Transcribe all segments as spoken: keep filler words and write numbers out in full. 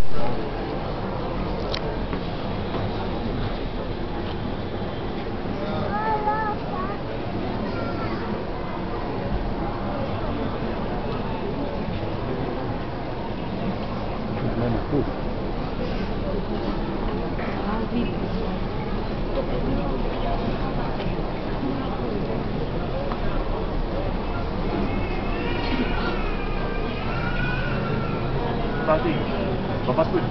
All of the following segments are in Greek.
Pasti, bapak pun.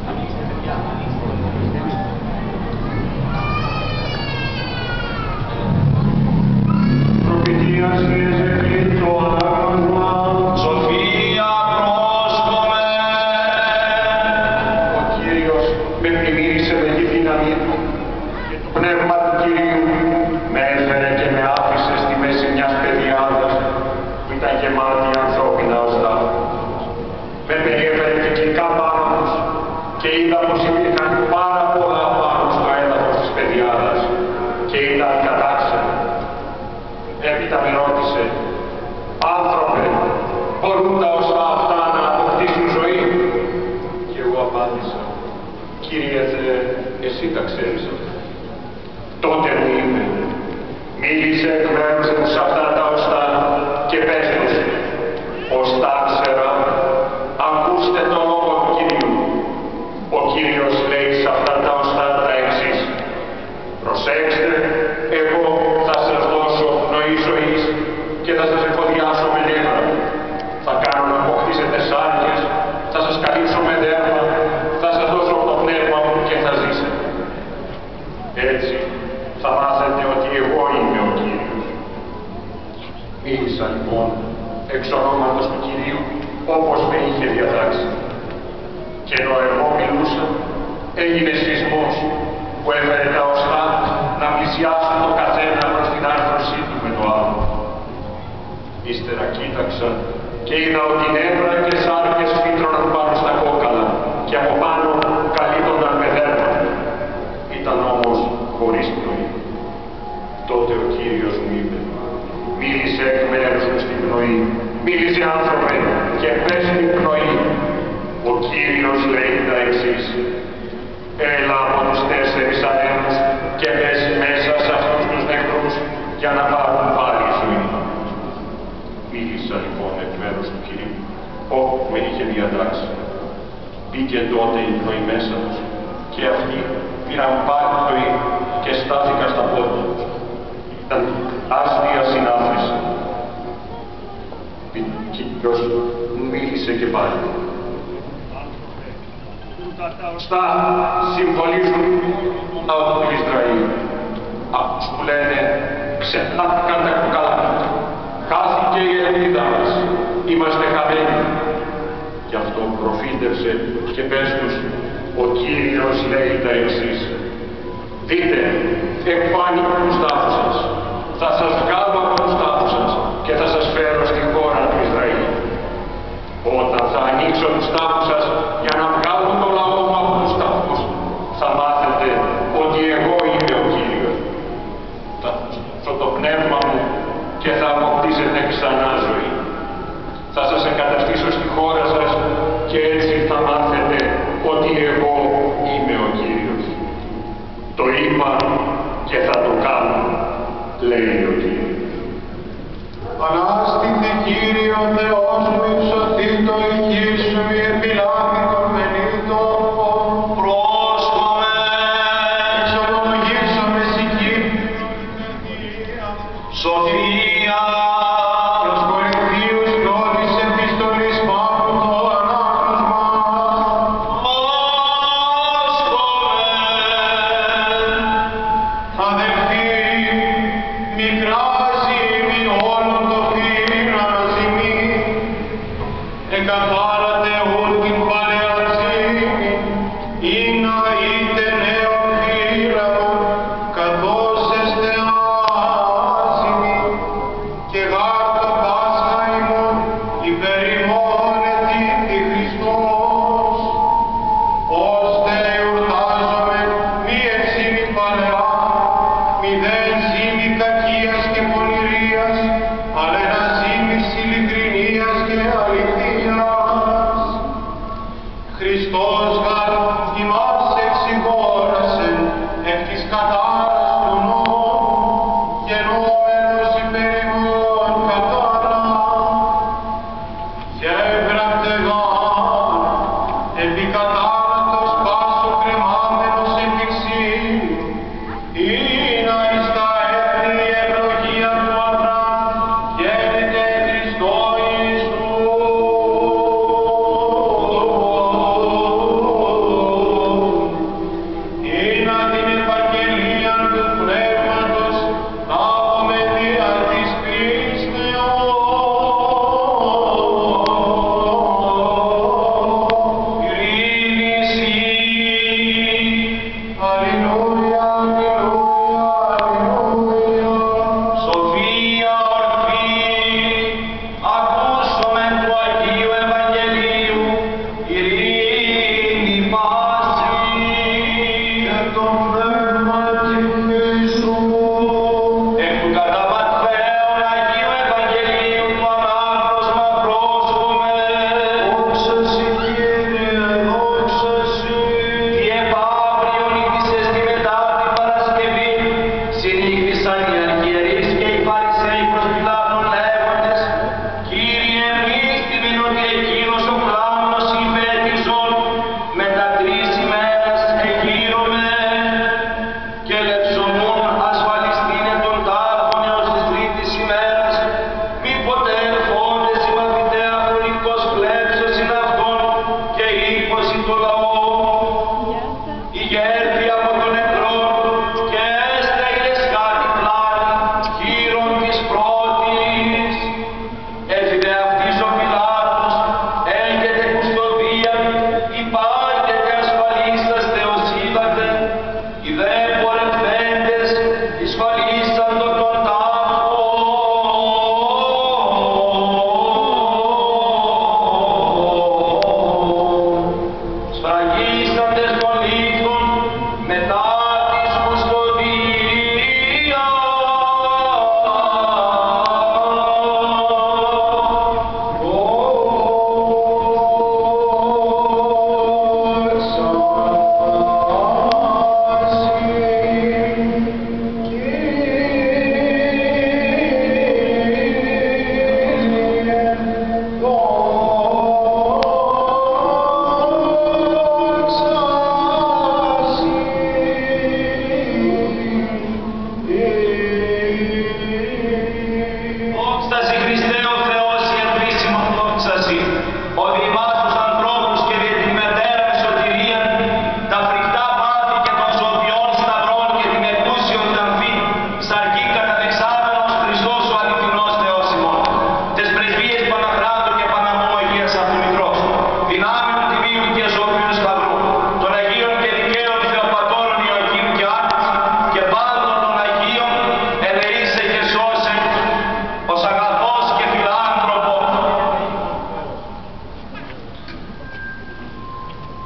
Προφητείας Ιεζεκή το άγγελμα, Σοφία πρόσχομαι. Ο Κύριος με πλημμύρισε με τη δύναμη του και το πνεύμα του Κυρίου με έφερε και με άφησε στη μέση μιας πεδιάδας που ήταν γεμάτη ανθρώπινα οστά. Με περιέφερε κυκλικά πάνω τους και είδα πως υπήρχαν πάρα πολλά πάνω στο έδαφος της πεδιάδας και ήταν κατάξενα. Έπειτα με ρώτησε, «Άνθρωπε, μπορούν τα οστά αυτά να αποκτήσουν ζωή?» Και εγώ απάντησα, «Κύριε Θεέ, εσύ τα ξέρεις αυτά». Τότε μου είπε, «Μίλησε εκ μέρους μου σε αυτά τα οστά και πες τους, οστά ξερά, ακούστε το λόγο του Κυρίου. Ο Κύριος λέει σε αυτά τα οστά τα εξής, προσέξτε, εγώ θα σας δώσω πνοή ζωής και θα σας εφοδιάσω με νεύρα. Θα κάνω να αποκτήσετε σάρκες, θα σας καλύψω με δέρμα, θα σας δώσω το πνεύμα μου και θα ζήσετε. Έτσι θα μάθετε ότι εγώ είμαι ο Κύριος». Μίλησα λοιπόν εξ ονόματος του Κυρίου όπως με είχε διατάξει. Και ενώ εγώ μιλούσα, έγινε σεισμός που έφερε τα οστά να πλησιάσουν το καθένα προς την άρθρωσή του με το άλλο. Ύστερα κοίταξα και είδα ότι νεύρα και σάρκες φύτρωναν πάνω στα κόκαλα και από πάνω καλύπτονταν με δέρμα. Ήταν όμως χωρίς πνοή. Τότε ο Κύριος μου είπε, «Μίλησε εκ μέρους μου στην πνοή, μίλησε άνθρωπε και πες την πνοή». Ο Κύριος λέει τα εξής, «Έλα από τους τέσσερις ανέμους και μπες μέσα σε αυτούς τους νεκρούς για να πάρουν πάλι ζωή». Μίλησα λοιπόν εκ μέρους του Κυρίου, όπου με είχε διατάξει. Μπήκε τότε η πνοή μέσα τους και αυτοί πήραν πάλι ζωή και στάθηκα στα πόδια τους. Ήταν άσπρια συνάθρηση. Ο Κύριος μίλησε και πάλι. Τα οστά συμβολίζουν τον λαό του Ισραήλ. Αυτούς που λένε ξεπλάθηκαν τα κοκαλάκια. Χάθηκε η ελπίδα μας. Είμαστε χαμένοι. Γι' αυτό προφήτευσε και πες τους, ο Κύριος λέει τα εξής. Δείτε, εκφάνει τους τάφους σας. Θα σας βγάλω από τους τάφους σας και θα σας φέρω στη χώρα του Ισραήλ. Όταν θα ανοίξω τους τάφους σας για να βγάλω το λαό μου από τους τάφους, θα μάθετε ότι εγώ είμαι ο Κύριος. Θα δώσω το πνεύμα μου και θα αποκτήσετε ξανά ζωή. Θα σας εγκαταστήσω στη χώρα σας και έτσι θα μάθετε ότι εγώ είμαι ο Κύριος. Το είπα και θα το κάνω, λέει ο Κύριος. Ανάστητη Κύριε ο Θεός μου, υψωθεί το οική σου η επιλάξη. κατάνατος πάσο κρεμάμενος επιξίου, είναι εις τα έθνη η ευλογία του Αβραάμ, γέννηται Χριστό Ιησού. Είναι την Ευαγγελία του Πνεύματος, τα απομεδία της πίστεως.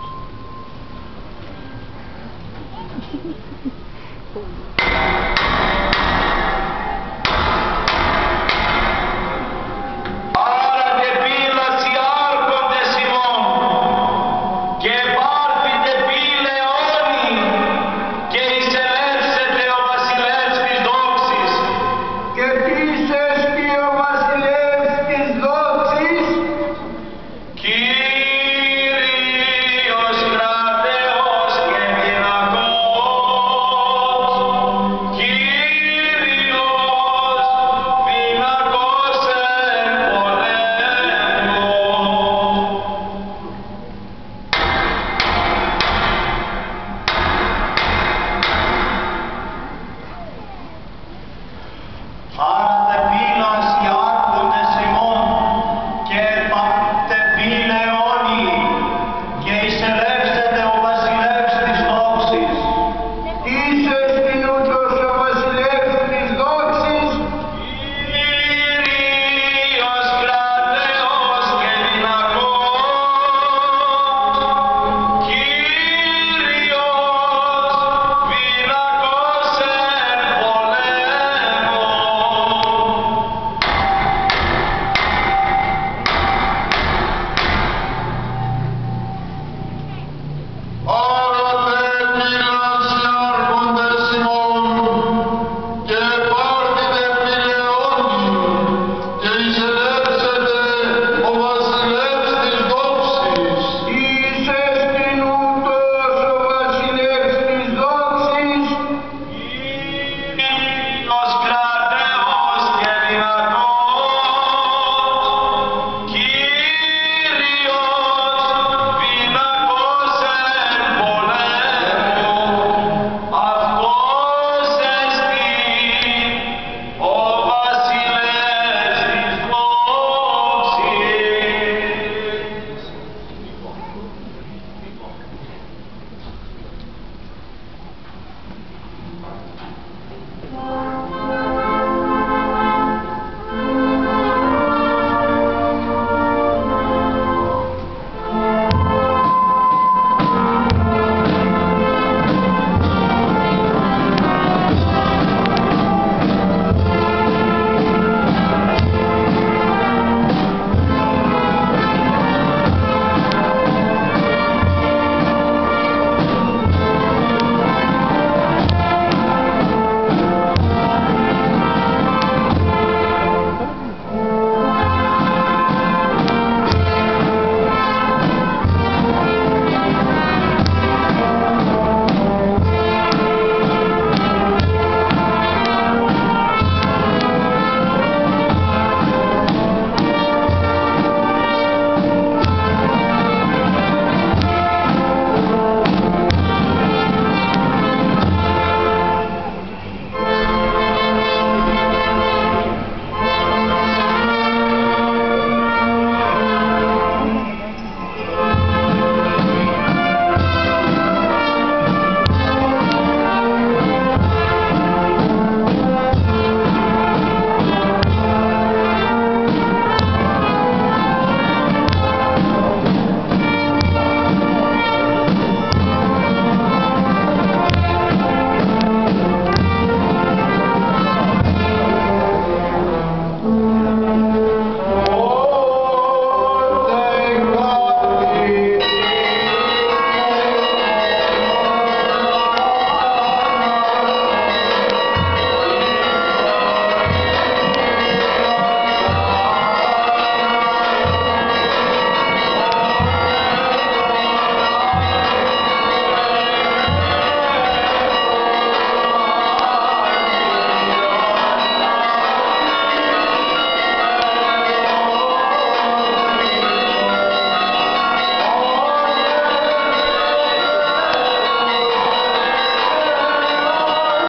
Oh.